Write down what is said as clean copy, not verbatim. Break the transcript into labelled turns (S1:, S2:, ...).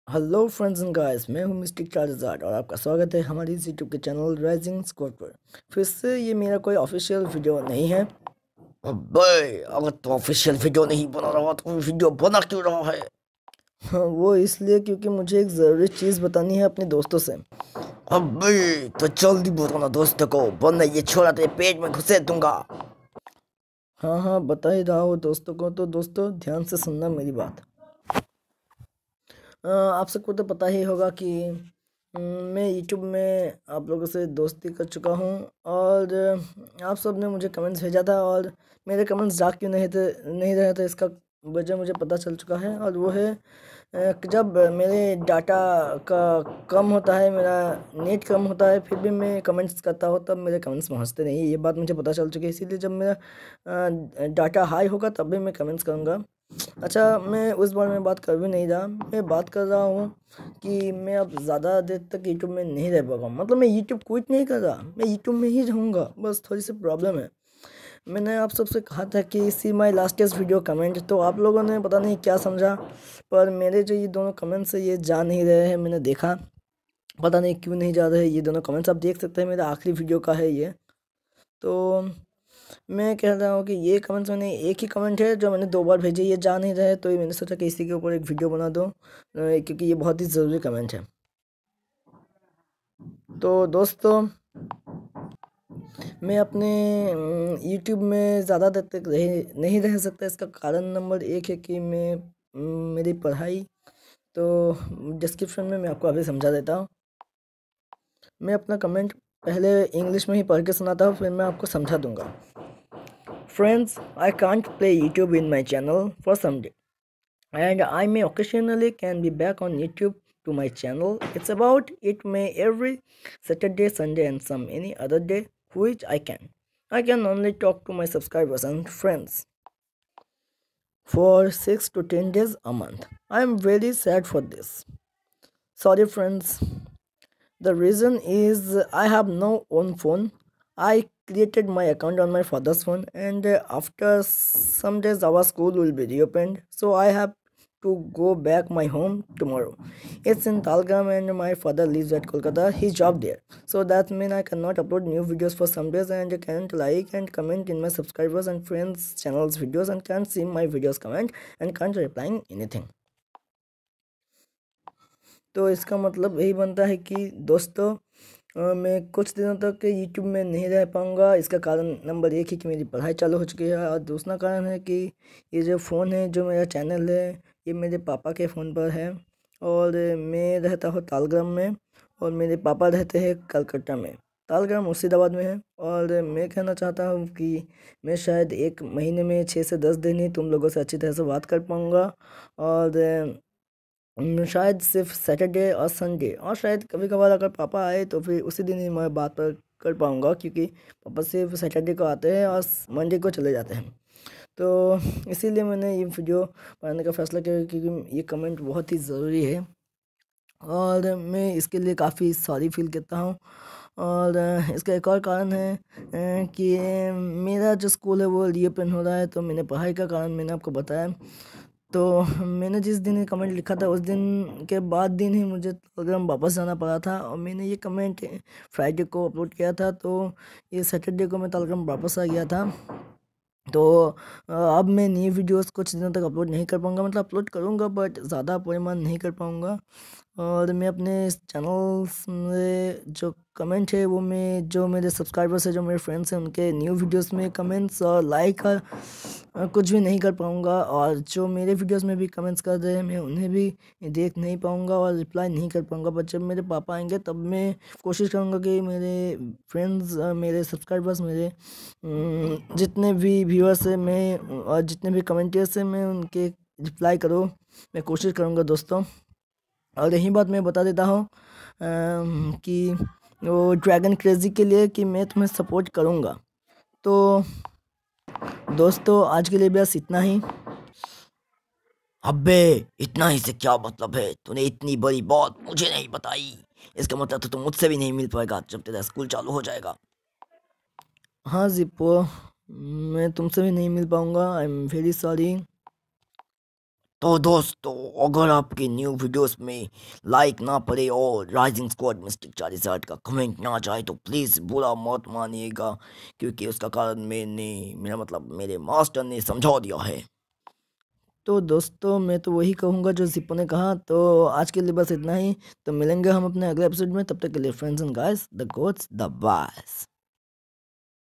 S1: Hello friends and guys, मैं हूं mistake charged और आपका स्वागत है हमारी इस यूट्यूब के चैनल राइजिंग स्क्वाड पर। फिर से ये मेरा कोई ऑफिशियल वीडियो नहीं है।
S2: अबे अगर तू ऑफिशियल वीडियो नहीं बना रहा तो वीडियो बना क्यों रहा है?
S1: हाँ, वो इसलिए क्योंकि मुझे एक ज़रूरी चीज़ बतानी है अपने दोस्तों से।
S2: अबे तो जल्दी बताना दोस्त को, वरना ये छोरा तेरे पेट में घुसे दूंगा।
S1: हाँ हाँ, बता ही रहा हूँ दोस्तों को, तो दोस्तों ध्यान से सुनना मेरी बात। आप सबको तो पता ही होगा कि मैं यूट्यूब में आप लोगों से दोस्ती कर चुका हूँ। और आप सब ने मुझे कमेंट्स भेजा था और मेरे कमेंट्स जा क्यों नहीं रहे थे, इसका वजह मुझे पता चल चुका है। और वो है कि जब मेरे डाटा का कम होता है, मेरा नेट कम होता है, फिर भी मैं कमेंट्स करता हूँ तब मेरे कमेंट्स पहुँचते नहीं। ये बात मुझे पता चल चुकी है, इसीलिए जब मेरा डाटा हाई होगा तब भी मैं कमेंट्स करूँगा। अच्छा, मैं उस बारे में बात कर भी नहीं रहा, मैं बात कर रहा हूँ कि मैं अब ज़्यादा देर तक यूट्यूब में नहीं रह पाऊँगा। मतलब मैं यूट्यूब क्विट नहीं कर रहा, मैं यूट्यूब में ही रहूँगा, बस थोड़ी सी प्रॉब्लम है। मैंने आप सबसे कहा था कि सी माई लास्टेस्ट वीडियो कमेंट, तो आप लोगों ने पता नहीं क्या समझा, पर मेरे जो ये दोनों कमेंट्स है ये जा नहीं रहे हैं। मैंने देखा, पता नहीं क्यों नहीं जा रहे ये दोनों कमेंट्स। आप देख सकते हैं मेरा आखिरी वीडियो का है ये। तो मैं कह रहा हूँ कि ये कमेंट्स, मैंने एक ही कमेंट है जो मैंने 2 बार भेजे, ये जा नहीं रहे, तो ये मैंने सोचा कि इसी के ऊपर एक वीडियो बना दो, क्योंकि ये बहुत ही ज़रूरी कमेंट है। तो दोस्तों, मैं अपने यूट्यूब में ज़्यादा देर तक नहीं रह सकता। इसका कारण नंबर 1 है कि मेरी पढ़ाई, तो डिस्क्रिप्शन में मैं आपको अभी समझा देता हूँ। मैं अपना कमेंट पहले इंग्लिश में ही पढ़ के सुनाता हूँ, फिर मैं आपको समझा दूंगा। Friends, I can't play YouTube in my channel for some day, and I may occasionally can be back on YouTube to my channel. It's about it may every Saturday, Sunday and some any other day which I can. I can only talk to my subscribers and friends for 6 to 10 days a month. I am very sad for this. Sorry friends. The reason is I have no own phone. I created my account on my father's phone, and after some days our school will be reopened, so I have to go back my home tomorrow. It's in Talgram and my father lives at Kolkata. He job there. So that means I cannot upload new videos for some days and can't like and comment in my subscribers and friends channels videos and can't see my videos comment and can't replying anything. तो इसका मतलब यही बनता है कि दोस्तों, मैं कुछ दिनों तक यूट्यूब में नहीं रह पाऊँगा। इसका कारण नंबर 1 है कि मेरी पढ़ाई चालू हो चुकी है, और दूसरा कारण है कि ये जो फ़ोन है, जो मेरा चैनल है, ये मेरे पापा के फ़ोन पर है। और मैं रहता हूँ तालग्राम में और मेरे पापा रहते हैं कलकत्ता में। तालग्राम मुर्शिदाबाद में है। और मैं कहना चाहता हूँ कि मैं शायद 1 महीने में 6 से 10 दिन ही तुम लोगों से अच्छी तरह से बात कर पाऊँगा। और शायद सिर्फ सैटरडे और संडे, और शायद कभी कभार अगर पापा आए तो फिर उसी दिन ही मैं बात पर कर पाऊँगा, क्योंकि पापा सिर्फ सैटरडे को आते हैं और मंडे को चले जाते हैं। तो इसीलिए मैंने ये वीडियो बनाने का फैसला किया, क्योंकि ये कमेंट बहुत ही ज़रूरी है और मैं इसके लिए काफ़ी सॉरी फील करता हूँ। और इसका एक और कारण है कि मेरा जो स्कूल है वो रीओपन हो रहा है, तो मैंने पढ़ाई का कारण मैंने आपको बताया। तो मैंने जिस दिन ये कमेंट लिखा था उस दिन के बाद दिन ही मुझे टेलीग्राम वापस जाना पड़ा था, और मैंने ये कमेंट फ्राइडे को अपलोड किया था, तो ये सैटरडे को मैं टेलीग्राम वापस आ गया था। तो अब मैं न्यू वीडियोस कुछ दिनों तक अपलोड नहीं कर पाऊँगा, मतलब अपलोड करूँगा बट ज़्यादा परिमाण नहीं कर पाऊँगा। और मैं अपने इस चैनल्स में जो कमेंट है वो मैं, जो मेरे सब्सक्राइबर्स हैं, जो मेरे फ्रेंड्स हैं, उनके न्यू वीडियोस में कमेंट्स और लाइक कुछ भी नहीं कर पाऊँगा। और जो मेरे वीडियोस में भी कमेंट्स कर रहे हैं मैं उन्हें भी देख नहीं पाऊँगा और रिप्लाई नहीं कर पाऊँगा। बट जब मेरे पापा आएंगे तब मैं कोशिश करूँगा कि मेरे फ्रेंड्स, मेरे सब्सक्राइबर्स, मेरे जितने भी व्यूअर्स हैं, मैं और जितने भी कमेंटर्स हैं, मैं उनके रिप्लाई करूँ, मैं कोशिश करूँगा दोस्तों। और यही बात मैं बता देता हूँ कि वो ड्रैगन क्रेज़ी के लिए कि मैं तुम्हें सपोर्ट करूँगा। तो दोस्तों, आज के लिए बस इतना ही।
S2: अबे इतना ही से क्या मतलब है? तूने इतनी बड़ी बात मुझे नहीं बताई। इसका मतलब तो तू मुझसे भी नहीं मिल पाएगा जब तेरा स्कूल चालू हो जाएगा।
S1: हाँ जिप्पो, मैं तुमसे भी नहीं मिल पाऊँगा, आई एम वेरी सॉरी।
S2: तो दोस्तों, अगर आपके न्यू वीडियोस में लाइक ना पड़े और राइजिंग स्क्वाड मिस्टिक 40 का कमेंट ना जाए तो प्लीज़ बुरा मत मानिएगा, क्योंकि उसका कारण मेरा मतलब मेरे मास्टर ने समझा दिया है।
S1: तो दोस्तों मैं तो वही कहूँगा जो जिप्पो ने कहा। तो आज के लिए बस इतना ही। तो मिलेंगे हम अपने अगले एपिसोड में, तब तक के लिए friends and guys, the goats the बास।